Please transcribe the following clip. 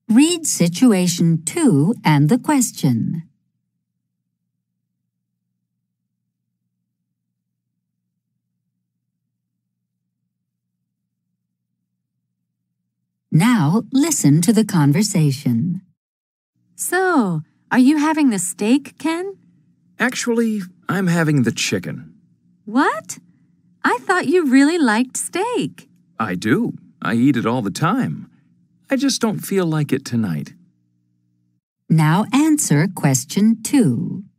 Read situation 2 and the question. Now listen to the conversation. So, are you having the steak, Ken? Actually, I'm having the chicken. What? I thought you really liked steak. I do. I eat it all the time. I just don't feel like it tonight. Now answer question 2.